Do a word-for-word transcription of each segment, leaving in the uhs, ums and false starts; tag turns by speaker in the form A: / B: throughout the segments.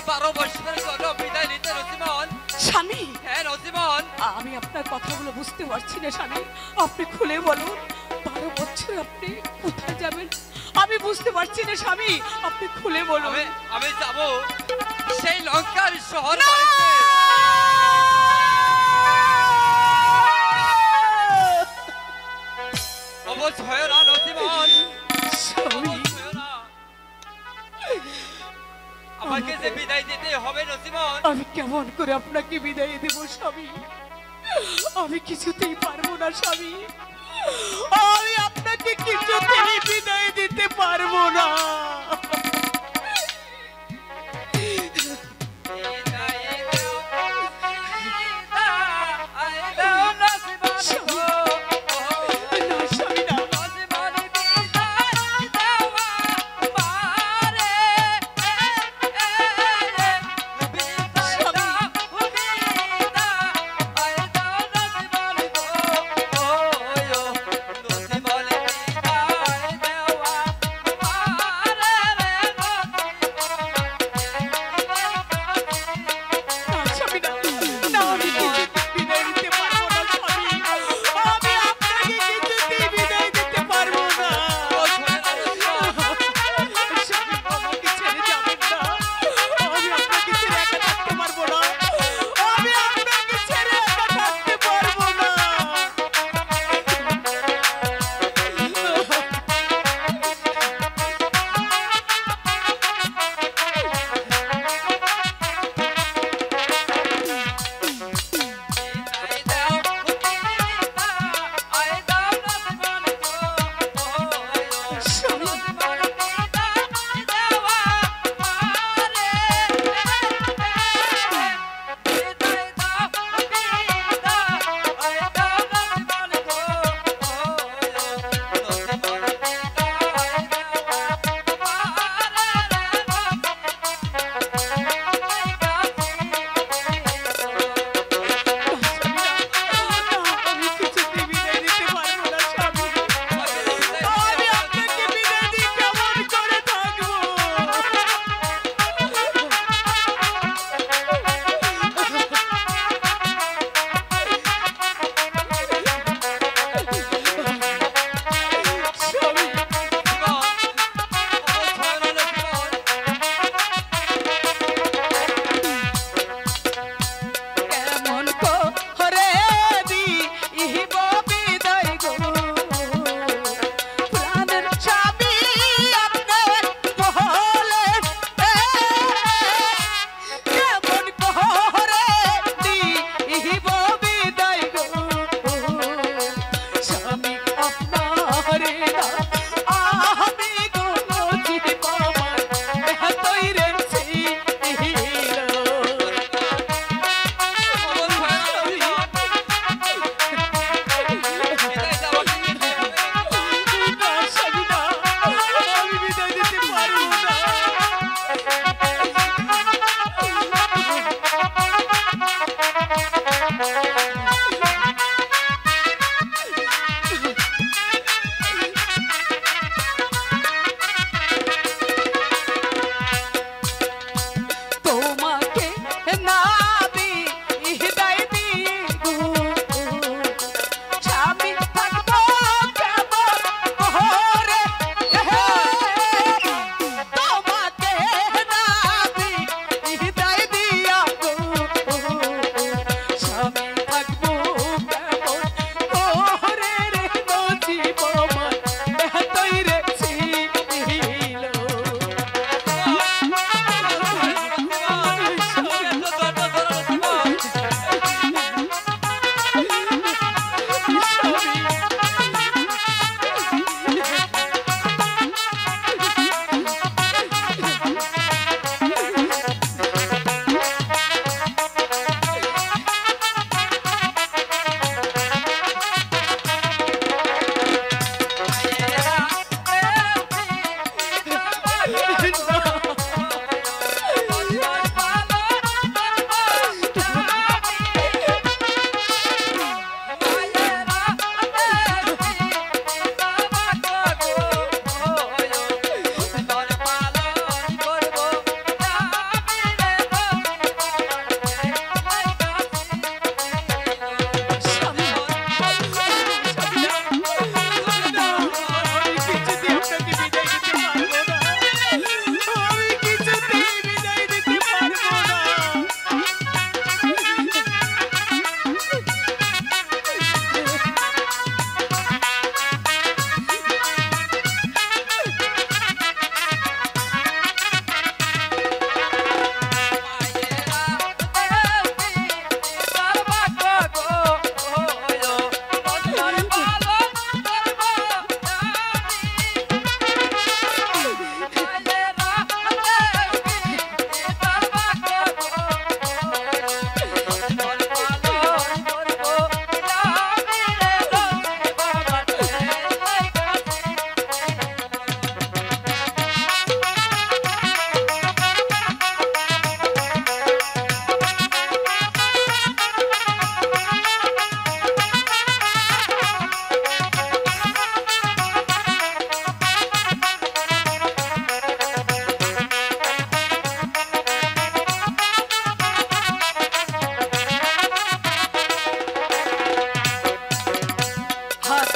A: বারো বছরের জন্য বিদায় নিতে নসিমন।
B: স্বামী,
A: হ্যাঁ নসিমন,
B: আমি আপনার কথাগুলো বুঝতে পারছি না স্বামী, আপনি খুলে বলুন বারো বছর আপনি কোথায় যাবেন? আমি বুঝতে পারছি না স্বামী, আপনি খুলে বলুন।
A: আমি আমি যাব সেই লঙ্কার শহর। অবশ হয় না নসিমন, আমাকে যে বিদায় দিতে হবে নসিমন।
B: আমি কেমন করে আপনাকে বিদায় দেব স্বামী? আমি কিছুতেই পারবো না স্বামী, আমি আপনাকে কিছুতেই বিদায় দিতে পারবো না।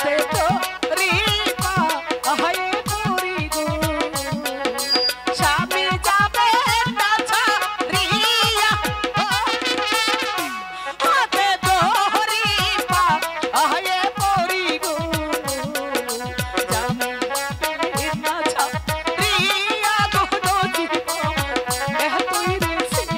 B: হাতে ধরি পা আহায়ে পরি গো স্বামী যাবে না ছাড়িয়া হাতে ধরি পা আহায়ে পরি গো স্বামী যাবে না ছাড়িয়া দোনো জীবন এতই রে ছিল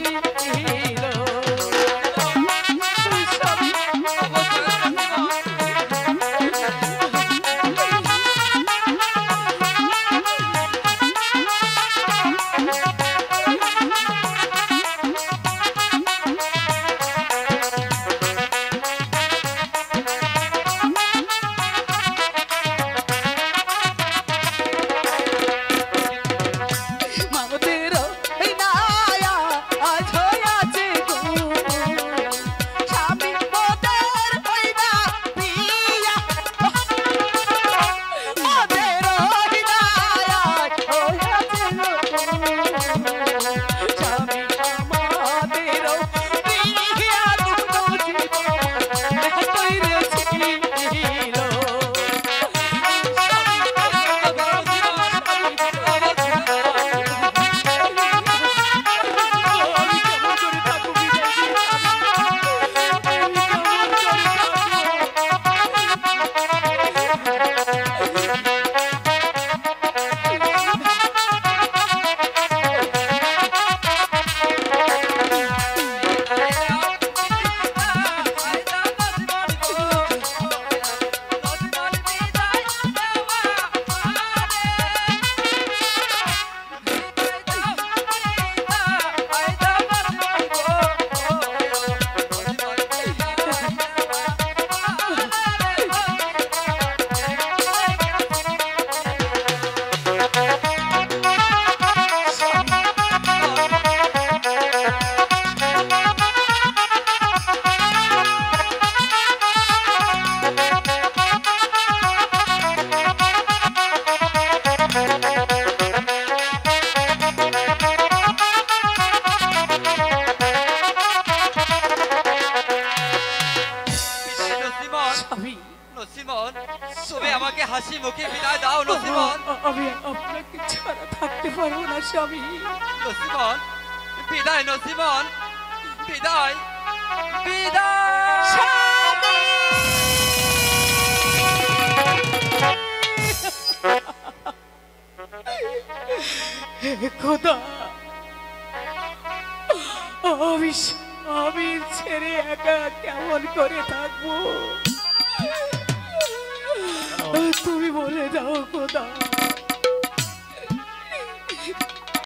A: নসিমন, তুমি আমাকে হাসি মুখে বিদায় দাও নসিমন।
B: আমি আপনাকে ছাড়া থাকতে পারবো না স্বামী।
A: নসিমন, বিদায় নসিমন, বিদায় বিদায়
B: স্বামী। হে খোদা, আমি আমি ছেড়ে একা কেমন করে থাকবো, তুমি বলে দাও খোদা।